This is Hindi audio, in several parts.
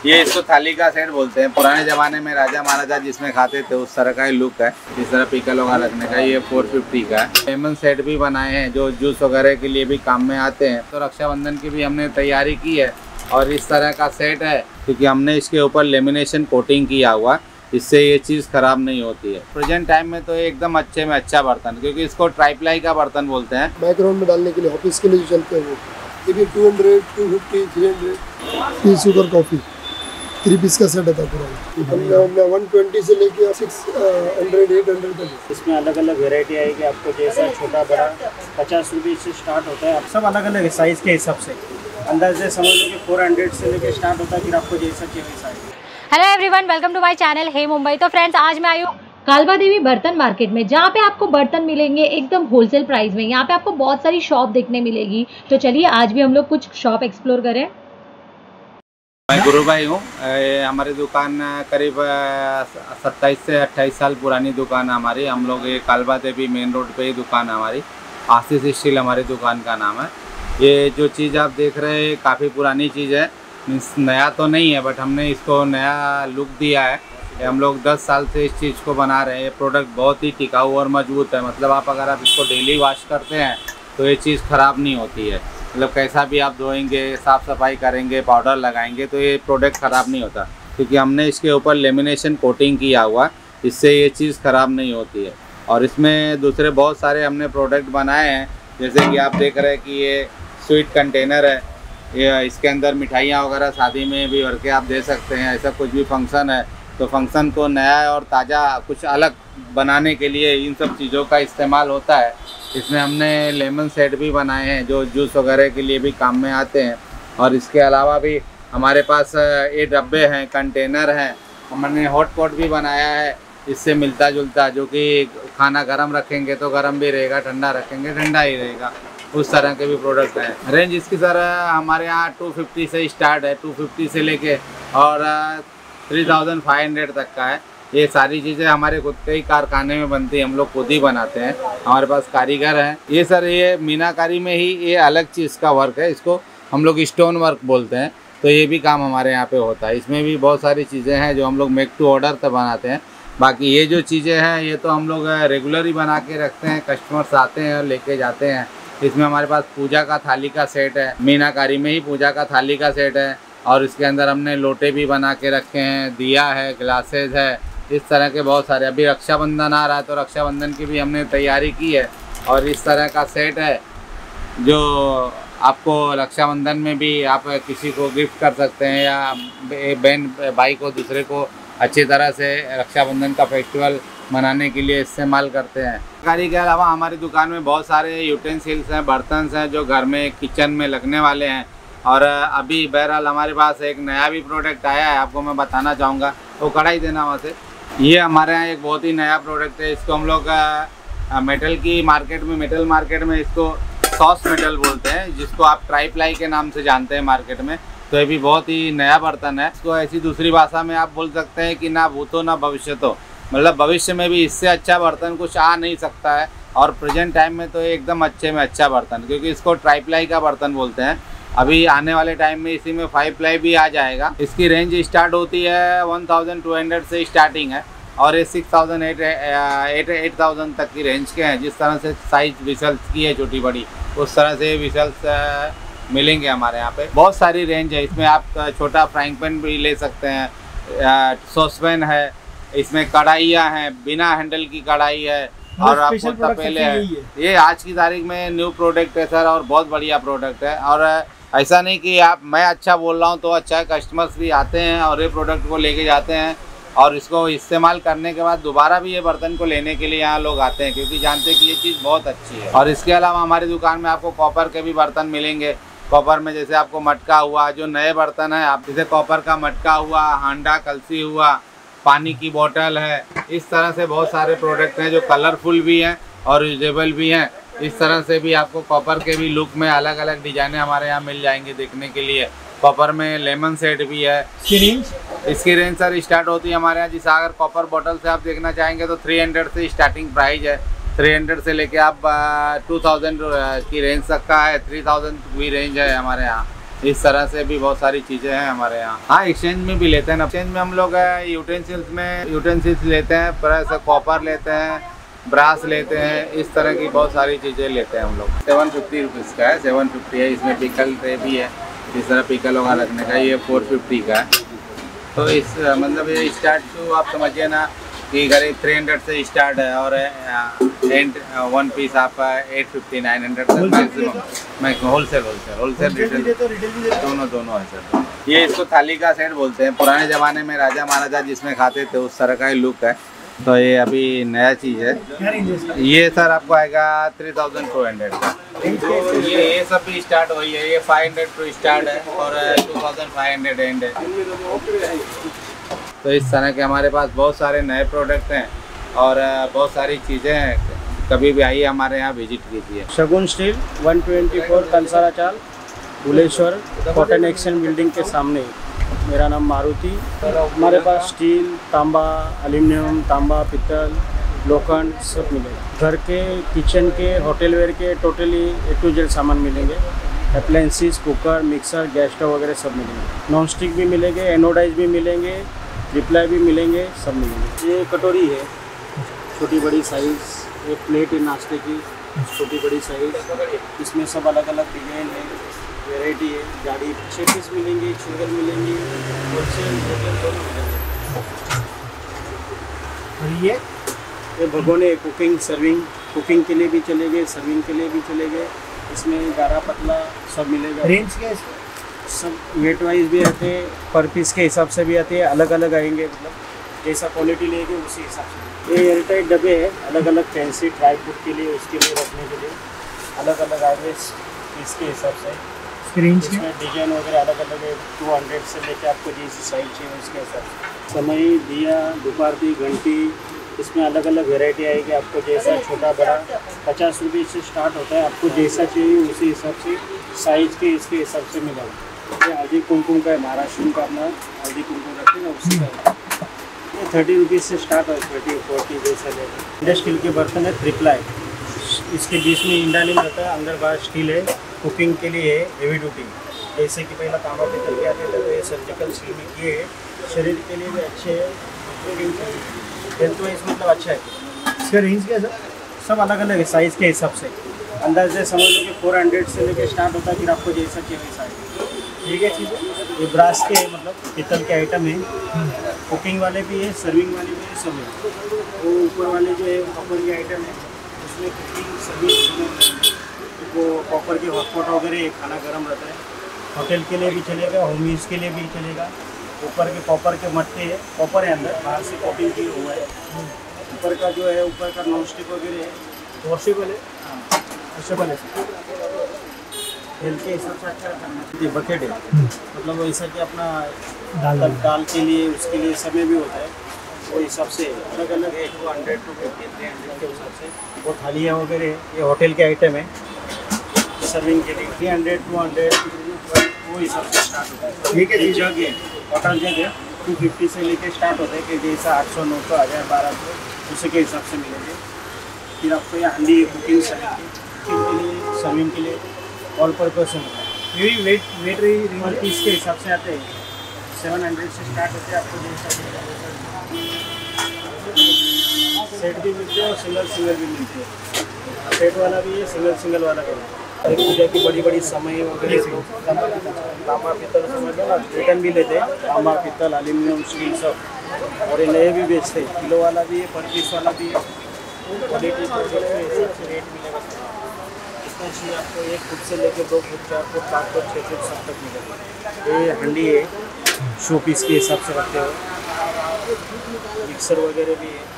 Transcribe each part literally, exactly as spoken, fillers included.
ये इसको थाली का सेट बोलते हैं। पुराने ज़माने में राजा महाराजा जिसमें खाते थे उस तरह का ही लुक है। इस तरह पीकल वगैरह रखने का। ये चार सौ पचास का है। लेमन सेट भी बनाए हैं जो जूस वगैरह के लिए भी काम में आते हैं। तो रक्षाबंधन की भी हमने तैयारी की है और इस तरह का सेट है क्योंकि हमने इसके ऊपर लेमिनेशन कोटिंग किया हुआ, इससे ये चीज़ ख़राब नहीं होती है। प्रेजेंट टाइम में तो एकदम अच्छे में अच्छा बर्तन, क्योंकि इसको ट्राईप्लाई का बर्तन बोलते हैं। बैकग्राउंड में डालने के लिए ऑफिस के लिए जो चलते हैं वो ये भी two hundred, two fifty, three hundred. Tea sugar coffee three piece का सेट था पूरा। वन ट्वेंटी से लेके सिक्स हंड्रेड एट हंड्रेड तक। इसमें अलग अलग वेराइटी आएगी आपको, जैसा छोटा बड़ा पचास रुपये से स्टार्ट होता है। सब अलग अलग साइज़ के हिसाब से अंदाजे समझ लो कि फोर हंड्रेड से लेके स्टार्ट होता है, फिर आपको जैसा चाहिए वैसा आएगा। Hello everyone, welcome to my channel hey Mumbai. तो फ्रेंड्स, आज मैं आई हूँ कालबा देवी बर्तन मार्केट में, जहाँ पे आपको बर्तन मिलेंगे एकदम होलसेल प्राइस में। यहाँ पे आपको बहुत सारी शॉप देखने मिलेगी। तो चलिए आज भी हम लोग कुछ शॉप एक्सप्लोर करें। मैं गुरु भाई हूँ। हमारी दुकान करीब सत्ताईस से अट्ठाईस साल पुरानी दुकान है हमारी। हम लोग ये कालबा देवी मेन रोड पे ही दुकान है हमारी। आशीष स्टील हमारी दुकान का नाम है। ये जो चीज़ आप देख रहे हैं काफ़ी पुरानी चीज़ है, मीन्स नया तो नहीं है, बट हमने इसको नया लुक दिया है। हम लोग दस साल से इस चीज़ को बना रहे हैं। ये प्रोडक्ट बहुत ही टिकाऊ और मजबूत है। मतलब आप अगर आप इसको डेली वॉश करते हैं तो ये चीज़ ख़राब नहीं होती है। मतलब कैसा भी आप धोएंगे, साफ़ सफाई करेंगे, पाउडर लगाएंगे तो ये प्रोडक्ट ख़राब नहीं होता, क्योंकि हमने इसके ऊपर लेमिनेशन कोटिंग किया हुआ, इससे ये चीज़ ख़राब नहीं होती है। और इसमें दूसरे बहुत सारे हमने प्रोडक्ट बनाए हैं, जैसे कि आप देख रहे हैं कि ये स्वीट कंटेनर है। ये इसके अंदर मिठाइयाँ वगैरह शादी में भी भर के आप दे सकते हैं। ऐसा कुछ भी फंक्शन है तो फंक्शन को नया और ताज़ा कुछ अलग बनाने के लिए इन सब चीज़ों का इस्तेमाल होता है। इसमें हमने लेमन सेट भी बनाए हैं जो जूस वगैरह के लिए भी काम में आते हैं। और इसके अलावा भी हमारे पास ये डब्बे हैं, कंटेनर हैं। हमने हॉट पॉट भी बनाया है इससे मिलता जुलता, जो कि खाना गर्म रखेंगे तो गर्म भी रहेगा, ठंडा रखेंगे ठंडा ही रहेगा। उस तरह के भी प्रोडक्ट हैं। रेंज इसकी सर हमारे यहाँ टू फिफ्टी से स्टार्ट है, टू फिफ्टी से लेके और थ्री थाउजेंड फाइव हंड्रेड तक का है। ये सारी चीज़ें हमारे खुद के ही कारखाने में बनती है, हम लोग खुद ही बनाते हैं। हमारे पास कारीगर हैं। ये सर ये मीनाकारी में ही ये अलग चीज़ का वर्क है, इसको हम लोग स्टोन वर्क बोलते हैं। तो ये भी काम हमारे यहाँ पे होता है। इसमें भी बहुत सारी चीज़ें हैं जो हम लोग मेक टू ऑर्डर तक बनाते हैं। बाकी ये जो चीज़ें हैं ये तो हम लोग रेगुलर ही बना के रखते हैं। कस्टमर्स आते हैं और लेके जाते हैं। इसमें हमारे पास पूजा का थाली का सेट है, मीनाकारी में ही पूजा का थाली का सेट है। और इसके अंदर हमने लोटे भी बना के रखे हैं, दिया है, ग्लासेस है, इस तरह के बहुत सारे। अभी रक्षाबंधन आ रहा है तो रक्षाबंधन की भी हमने तैयारी की है। और इस तरह का सेट है जो आपको रक्षाबंधन में भी आप किसी को गिफ्ट कर सकते हैं, या बहन भाई को दूसरे को अच्छी तरह से रक्षाबंधन का फेस्टिवल मनाने के लिए इस्तेमाल करते हैं। कारी के अलावा हमारी दुकान में बहुत सारे यूटेंसिल्स हैं, बर्तन हैं जो घर में किचन में लगने वाले हैं। और अभी बहरहाल हमारे पास एक नया भी प्रोडक्ट आया है, आपको मैं बताना चाहूँगा। तो कढ़ाई देना वहाँ से। ये हमारे यहाँ एक बहुत ही नया प्रोडक्ट है। इसको हम लोग मेटल की मार्केट में मेटल मार्केट में इसको सॉस मेटल बोलते हैं, जिसको आप ट्राईप्लाई के नाम से जानते हैं मार्केट में। तो ये भी बहुत ही नया बर्तन है। इसको ऐसी दूसरी भाषा में आप बोल सकते हैं कि ना भूतो ना भविष्य तो, मतलब भविष्य में भी इससे अच्छा बर्तन कुछ आ नहीं सकता है। और प्रेजेंट टाइम में तो एकदम अच्छे में अच्छा बर्तन, क्योंकि इसको ट्राईप्लाई का बर्तन बोलते हैं। अभी आने वाले टाइम में इसी में फाइव प्लाई भी आ जाएगा। इसकी रेंज स्टार्ट होती है वन थाउजेंड टू हंड्रेड से स्टार्टिंग है, और ये six thousand eight eight eight thousand तक की रेंज के हैं। जिस तरह से साइज विसल्स की है छोटी बड़ी, उस तरह से विसल्स मिलेंगे हमारे यहाँ पे। बहुत सारी रेंज है इसमें। आप छोटा फ्राइंग पैन भी ले सकते हैं, सॉसपैन है, इसमें कढ़ाइयाँ हैं, बिना हैंडल की कढ़ाई है, और आपको तपेले है। ये आज की तारीख में न्यू प्रोडक्ट है सर, और बहुत बढ़िया प्रोडक्ट है। और ऐसा नहीं कि आप मैं अच्छा बोल रहा हूँ तो अच्छा है, कस्टमर्स भी आते हैं और ये प्रोडक्ट को लेके जाते हैं, और इसको इस्तेमाल करने के बाद दोबारा भी ये बर्तन को लेने के लिए यहाँ लोग आते हैं, क्योंकि जानते हैं कि ये चीज़ बहुत अच्छी है। और इसके अलावा हमारी दुकान में आपको कॉपर के भी बर्तन मिलेंगे। कॉपर में जैसे आपको मटका हुआ, जो नए बर्तन है, आप जैसे कॉपर का मटका हुआ, हांडा कलसी हुआ, पानी की बोतल है, इस तरह से बहुत सारे प्रोडक्ट हैं जो कलरफुल भी हैं और यूजेबल भी हैं। इस तरह से भी आपको कॉपर के भी लुक में अलग अलग डिजाइने हमारे यहाँ मिल जाएंगे देखने के लिए। कॉपर में लेमन सेट भी है। इसकी रेंज सर स्टार्ट होती है हमारे यहाँ, जिस अगर कॉपर बोतल से आप देखना चाहेंगे तो थ्री हंड्रेड से स्टार्टिंग प्राइस है। थ्री हंड्रेड से लेके आप टू थाउजेंड की रेंज तक का है, थ्री थाउजेंड भी रेंज है हमारे यहाँ। इस तरह से भी बहुत सारी चीज़ें हैं हमारे यहाँ। हाँ, एक्सचेंज में भी लेते हैं ना। एक्सचेंज में हम लोग यूटेंसिल्स में यूटेंसिल्स लेते हैं, प्लस कॉपर लेते हैं, ब्रास लेते हैं, इस तरह की बहुत सारी चीज़ें लेते हैं हम लोग। सेवन फिफ्टी रुपीज़ का है, सेवन फिफ्टी है। इसमें पिकल ट्रे भी है, इस तरह पिकल वगैरह रखने का। ये फोर फिफ्टी का है। तो इस मतलब ये स्टार्ट तो आप समझिए ना कि करीब थ्री हंड्रेड से स्टार्ट है, और एंड वन पीस आपका एट फिफ्टी नाइन हंड्रेड तक maximum maximum wholesale wholesale wholesale retail दोनों दोनों है सर। ये इसको थाली का सेट बोलते हैं। पुराने ज़माने में राजा महाराजा जिसमें खाते थे उस तरह का ही लुक है। तो ये अभी नया चीज़ है। ये सर आपको आएगा थ्री थाउजेंड टू हंड्रेड का। ये ये सब भी स्टार्ट वही है। ये फाइव हंड्रेड टू स्टार्ट है और two thousand five hundred end है। तो इस तरह के हमारे पास बहुत सारे नए प्रोडक्ट हैं और बहुत सारी चीज़ें हैं। कभी भी आइए हमारे यहाँ विजिट कीजिए। Shagun steel one twenty four Kansara Chawl, Bhuleshwar cotton exchange building के सामने। मेरा नाम मारुति। हमारे पास स्टील, तांबा, एल्यूमिनियम, तांबा, पित्तल, लोखंड सब मिलेगा। घर के, किचन के, होटल वेयर के टोटली ए टू जेड सामान मिलेंगे। Appliances, cooker, mixer, gas stove वगैरह सब मिलेंगे। नॉन स्टिक भी मिलेंगे, एनोडाइज भी मिलेंगे, रिप्लाई भी मिलेंगे, सब मिलेंगे। ये कटोरी है, छोटी बड़ी साइज़। एक प्लेट है नाश्ते की, छोटी बड़ी साइज़। इसमें सब अलग अलग डिजाइन है, वैरायटी है। गाड़ी छः पीस मिलेंगे, सिंगल मिलेंगे, होलसेल रिटेल दोनों मिलेंगे। और ये ये भगोने कुकिंग सर्विंग कुकिंग के लिए भी चलेंगे, सर्विंग के लिए भी चलेंगे। इसमें गारा पतला सब मिलेगा। रेंज क्या है? सब वेट वाइज भी आते हैं, पर पीस के हिसाब से भी आते हैं, अलग अलग आएंगे। मतलब जैसा क्वालिटी लेंगे उसी हिसाब से। ये एयरटाइट डब्बे हैं, अलग अलग फैंसी ड्राई फ्रूट के लिए, उसके लिए रखने के लिए अलग अलग आएंगे इसके हिसाब से। रेंज इसमें डिजाइन वगैरह अलग अलग है। टू हंड्रेड से लेकर आपको जैसी साइज चाहिए उसके हिसाब से। समय, दिया, दोपहर घंटी, इसमें अलग अलग वैरायटी आएगी। आपको जैसा छोटा बड़ा पचास रुपये से स्टार्ट होता है। आपको जैसा चाहिए उसी हिसाब से साइज़ के इसके हिसाब से मिलेगा। ये हल्दी कुमकुम का है, महाराष्ट्र का अपना हल्दी कुमकुम रखते हैं ना, उसी का। ये थर्टी रुपीज़ से स्टार्ट है, थर्टी फोर्टी जैसा लेगा। इंडा स्टील के बर्तन है, ट्रिपलाई। इसके बीच में इंडा नहीं रहता है, अंदर बाहर स्टील है। कुकिंग के लिए है, हेवी ड्यूटी। जैसे कि पहला तांबा पित्तल के आते थे, तो ये सर्जिकल स्टील में किए है। शरीर के लिए भी अच्छे है, हेल्थ वाइज मतलब अच्छा है। इसका रेंज क्या है सर? सब अलग अलग है साइज़ के हिसाब से। अंदाजे समझ लो कि फोर हंड्रेड से लेके स्टार्ट होता है, फिर आपको जैसा चाहिए वैसा है। ये क्या चीज़ है? ये ब्रास के मतलब पित्तल के आइटम है। कुकिंग वाले भी है, सर्विंग वाले भी है, सब है। वो ऊपर वाले जो है कॉपर के आइटम है, उसमें कुकिंग सर्विंग, वो कॉपर के हॉटपॉट वगैरह है, खाना गर्म रहता है। होटल के लिए भी चलेगा, होम यूज़ के लिए भी चलेगा। ऊपर के कॉपर के मट्टे है, कॉपर है अंदर, बाहर से कोटिंग किया हुआ है। ऊपर का जो है, ऊपर का नॉन स्टिक वगैरह है, वॉशेबल है। हाँ, वॉशेबल है। हेल्थ के हिसाब से अच्छा करना। ये बकेट है, मतलब वैसा कि अपना दाल दाल के लिए, उसके लिए समय भी होता है, वो हिसाब से अलग अलग है। Two hundred two fifty three hundred के हिसाब से वो थालियाँ वगैरह है। ये होटल के आइटम है, सर्विंग के लिए थ्री हंड्रेड टू हंड्रेड वो हिसाब से स्टार्ट होता है। ये क्या चीज़ जग है, वाटर जग है, टू फिफ्टी से लेके स्टार्ट होता है कि जैसा आठ सौ नौ सौ हज़ार बारह सौ उसी के हिसाब से मिलेंगे। फिर आपको ये हंडी है, कुकिंग सर्विंग के लिए, सर्विंग के लिए ऑल पर्पज से मिलता है। ये वेट वेट रही पर पीस के हिसाब से आते हैं। सेवन हंड्रेड से स्टार्ट होते हैं, आपको जैसा सेट भी मिलते हैं और सिंगल सिंगल भी मिलते हैं। सेट वाला भी है, सिंगल सिंगल वाला भी है। एक पूजा की बड़ी बड़ी समय वगैरह तांबा पित्तल समझ लो ना, रिटर्न भी लेते हैं। तांबा पित्तल एल्यूमिनियम स्टील सब, और ये नए भी बेचते हैं। किलो वाला भी है, पर पीस वाला भी है। क्वालिटी प्रोडक्ट के हिसाब से रेट मिलेगा। इतना चाहिए आपको, एक फुट से लेकर दो फुट, चार फुट, पाँच फुट, छः फुट सब तक मिलेगा। ये हंडी है, शो पीस के हिसाब से रखते हो। मिक्सर वगैरह भी है,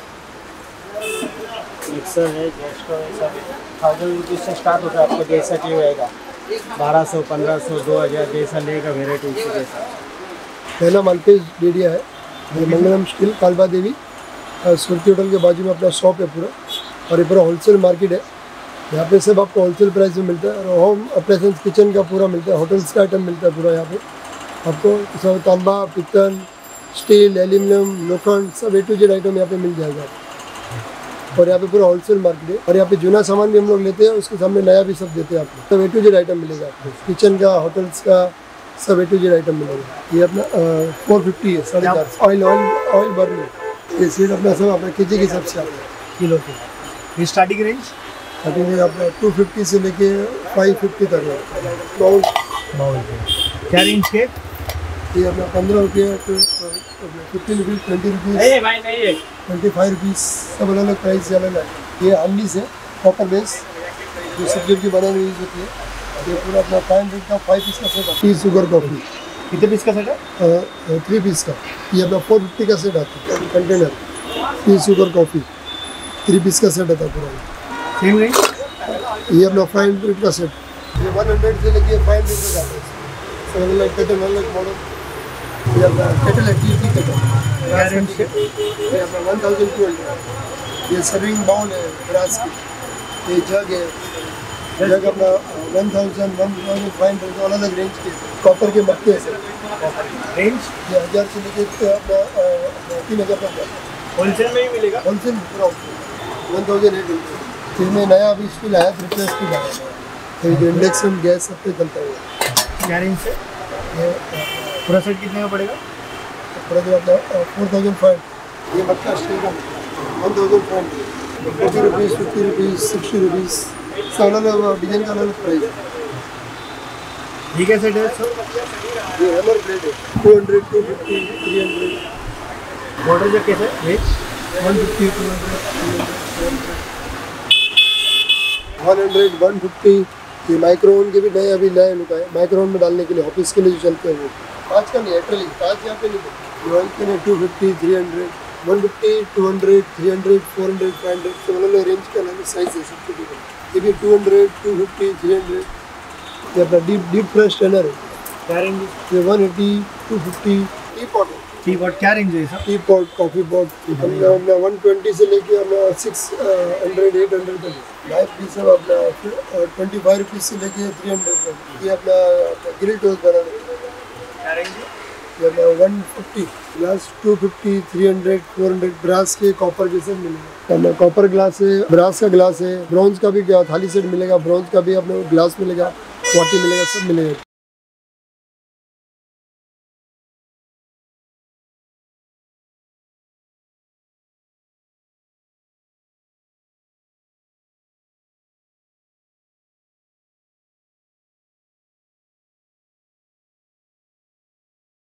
मिक्सर है, गैस स्टोव है, सब है। थाउजेंड रुपीज़ से स्टार्ट होता है, आपको जैसा चाहिए रहेगा। बारह सौ, पंद्रह सौ, दो हज़ार जैसा लेगा वेराइटी उसी के हिसाब से। पहला मालपेज डेडिया है, ये मंगलम स्टील कालबा देवी स्मृति होटल के बाजू में अपना शॉप है पूरा। और ये पूरा होलसेल मार्केट है। यहाँ पे सब आपको होलसेल प्राइस में मिलता है। और होम अप्लायंसेस किचन का पूरा मिलता है, होटल्स का आइटम मिलता है पूरा। यहाँ पे आपको सब तांबा, पित्तल, स्टील, एल्यूमिनियम, लोखंड सब ए टू जेड आइटम यहाँ पे मिल जाएगा। और यहाँ पे पूरा होलसेल मार्केट है। और यहाँ पे जूना सामान भी हम लोग लेते हैं, उसके सामने नया भी सब देते हैं आपको। सब ए टू जेड आइटम मिलेगा आपको, किचन का, होटल्स का, सब ए टू जेड आइटम मिलेगा। ये अपना फोर फिफ्टी है, साढ़े चार सौ। ऑयल ऑयल ऑयल बर्न है। ये सीट अपना सब अपना के जी के हिसाब से आता है किलो के। ये स्टार्टिंग रेंज स्टार्टिंग में अपना टू फिफ्टी से लेके फाइव फिफ्टी तक है। बाउल बाउल क्या रेंज के? ये अपना पंद्रह रुपये fifteen rupees twenty rupees twenty five rupees सब अलग अलग प्राइस से अलग है। ये हांडी से कॉपर बेस जो सब्जी की बनाने में यूज होती है। ये पूरा अपना फाइव हंड्रेड का फाइव पीस का सेट टी शुगर कॉफ़ी कितने पीस का सेट है? थ्री पीस का। ये अपना फोर फिफ्टी का सेट आता है container. Tea sugar coffee three piece का सेट आता है पूरा। Same range? ये अपना फाइव हंड्रेड का सेट। ये वन हंड्रेड से लेके फाइव हंड्रेड तक आता है। सब अलग अलग केटल अलग मॉडल। ये अपना केटल है टी टी केटल। क्या रेंज के? ये अपना वन थाउजेंड टू हंड्रेड। ये सर्विंग बाउल है ग्रास की। ये जग है, जग अपना one thousand one thousand five hundred अलग अलग रेंज के कॉपर के मटके हैं सर। रेंज ये हज़ार से लेके अपना तीन हज़ार तक होलसेल में ही मिलेगा? होलसेल पूरा वन थाउजेंड एट हंड्रेड। इसमें नया अभी स्टील आया, रिप्लेस स्टील आया है। तो ये इंडक्शन गैस सब पे चलता है। क्या रेंज से? ये पूरा सेट कितने का पड़ेगा? पूरा जो अपना फोर थाउजेंड फाइव। ये मटका स्टील का one thousand five forty rupees fifty rupees sixty rupees सब अलग अलग डिजाइन का अलग प्राइस है। ये क्या सेट है सर? ये हैमर प्लेट है two hundred two fifty three hundred water jug कैसे है? Range one fifty two hundred one hundred one fifty. ये माइक्रोवन के भी नए अभी नए लुक आए। माइक्रोवन में डालने के लिए ऑफिस के लिए जो चलते हैं वो कांच का नहीं है, एक्रेलिक कांच यहाँ पे नहीं है। ऑयल के लिए two fifty three hundred one fifty two hundred three hundred four hundred five hundred सब अलग अलग रेंज के अलग साइज है सबके लिए। ये भी two hundred two fifty three hundred. ये अपना डीप डीप फ्रेश टेनर है। क्या रेंज? ये one eighty two fifty. Teapot है, टी पॉट क्या रेंज है sir? Teapot coffee pot अपना अपना वन ट्वेंटी से लेके अपना सिक्स हंड्रेड एट हंड्रेड तक। लाइफ भी सब अपना ट्वेंटी फाइव रुपीज़ से लेके थ्री हंड्रेड तक। ये अपना ग्रिल टोस्ट बनाने क्या रेंज है? ये अपना one fifty glass two fifty three hundred four hundred brass के कॉपर के सेट मिलेगा। अपना कॉपर ग्लास है, ब्रास का ग्लास है, ब्रॉन्ज का भी थाली सेट मिलेगा, ब्रॉन्ज का भी अपना ग्लास मिलेगा, वाटी मिलेगा, सब मिलेगा।